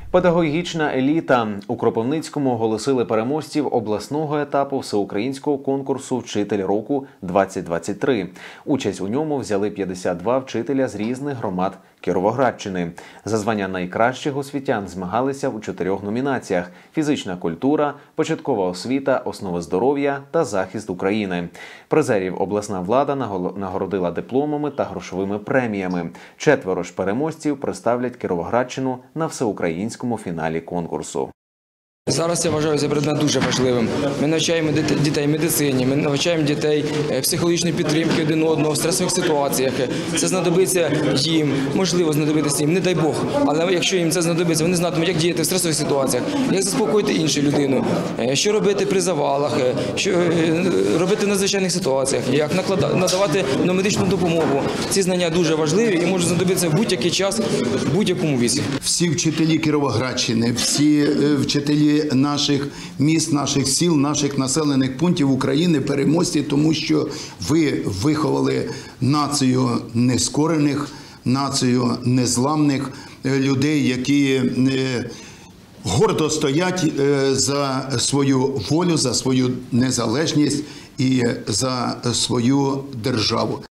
Педагогічна еліта. У Кропивницькому оголосили переможців обласного етапу всеукраїнського конкурсу «Вчитель року-2023». Участь у ньому взяли 52 вчителя з різних громад Кіровоградщини. За звання найкращих освітян змагалися у 4 номінаціях – фізична культура, початкова освіта, основи здоров'я та захист України. Призерів обласна влада нагородила дипломами та грошовими преміями. 4 ж переможців представлять Кіровоградщину на всеукраїнському фіналі конкурсу. Зараз я вважаю цей предмет дуже важливим. Ми навчаємо дітей медицині, ми навчаємо дітей психологічної підтримки один одного в стресових ситуаціях. Це знадобиться їм, можливо знадобитися їм, не дай Бог. Але якщо їм це знадобиться, вони знатимуть, як діяти в стресових ситуаціях, як заспокоїти іншу людину, що робити при завалах, що робити в надзвичайних ситуаціях, як надавати медичну допомогу. Ці знання дуже важливі і можуть знадобитися в будь-який час, в будь-якому віці. Всі вчителі Кіровоградщини, всі вчителі наших міст, наших сіл, наших населених пунктів України переможці, тому що ви виховали націю нескорених, націю незламних людей, які гордо стоять за свою волю, за свою незалежність і за свою державу.